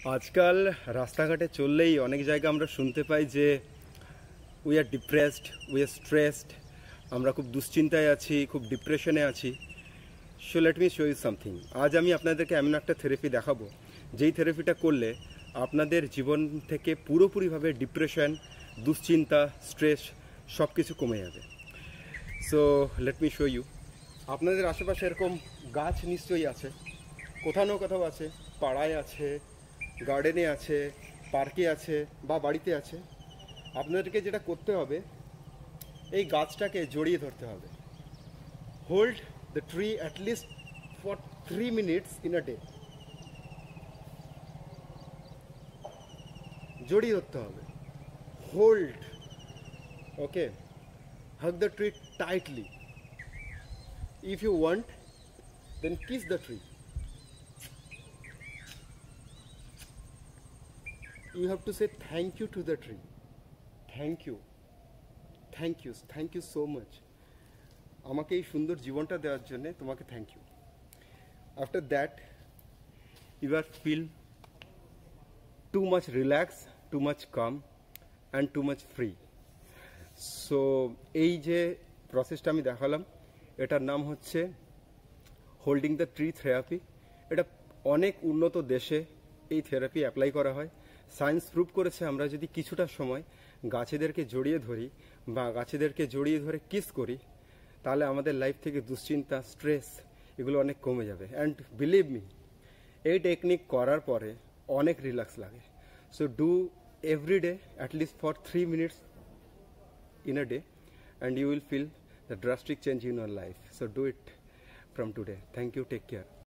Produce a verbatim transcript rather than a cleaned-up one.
আজকাল রাস্তাঘাটে চললেই অনেক জায়গা আমরা শুনতে পাই যে we are depressed, we are stressed, আমরা খুব দুশ্চিন্তায় আছি, খুব ডিপ্রেশনে আছি। So let me show you something. আজ আমি আপনাদেরকে এমন একটা থেরাপি দেখাবো যেই থেরাপিটা করলে আপনাদের জীবন থেকে পুরোপুরিভাবে ডিপ্রেশন, দুশ্চিন্তা, স্ট্রেস সব কিছু কমে যাবে। So let me show you. আপনাদের আশেপাশে এরকম গাছ নিশ্চয়ই আছে, কোথাও না কোথাও আছে, পাড়ায় আছে, গার্ডেনে আছে, পার্কে আছে বা বাড়িতে আছে। আপনাদেরকে যেটা করতে হবে, এই গাছটাকে জড়িয়ে ধরতে হবে। Hold the tree at least for three minutes in a day. জড়িয়ে ধরতে হবে, hold. Okay, hug the tree tightly. If you want, then kiss the tree. You have to say thank you to the tree. Thank you, thank you, thank you so much. আমাকে এই সুন্দর জীবনটা দেওয়ার জন্য তোমাকে thank you. After that you are feel too much relax, too much calm and too much free. So এই যে প্রসেসটা আমি দেখালাম, এটার নাম হচ্ছে হোল্ডিং দ্য ট্রি থেরাপি। এটা অনেক উন্নত দেশে এই থেরাপি অ্যাপ্লাই করা হয়। সায়েন্স প্রুভ করেছে আমরা যদি কিছুটা সময় গাছেদেরকে জড়িয়ে ধরি বা গাছেদেরকে জড়িয়ে ধরে কিস করি, তাহলে আমাদের লাইফ থেকে দুশ্চিন্তা, স্ট্রেস এগুলো অনেক কমে যাবে। অ্যান্ড বিলিভ মি, এই টেকনিক করার পরে অনেক রিল্যাক্স লাগে। So do every day at least for three minutes in a day, and you will feel the drastic change in your life. So do it from today. Thank you. Take care.